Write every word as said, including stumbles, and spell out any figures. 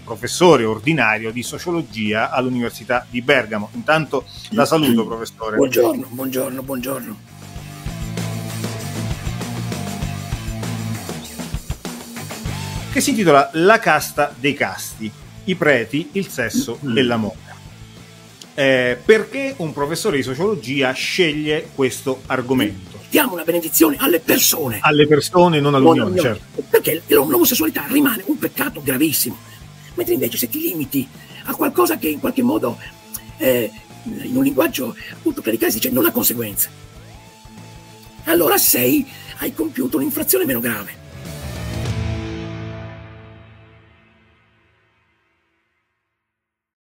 professore ordinario di sociologia all'Università di Bergamo. Intanto la saluto, professore. Buongiorno, buongiorno, buongiorno. Che si intitola La casta dei casti, i preti, il sesso mm. e l'amore. Eh, perché un professore di sociologia sceglie questo argomento? Diamo una benedizione alle persone. Alle persone, non all'unione, certo. Perché l'omosessualità rimane un peccato gravissimo. Mentre invece se ti limiti a qualcosa che in qualche modo, eh, in un linguaggio appunto clericale si dice non ha conseguenze, allora sei, hai compiuto un'infrazione meno grave.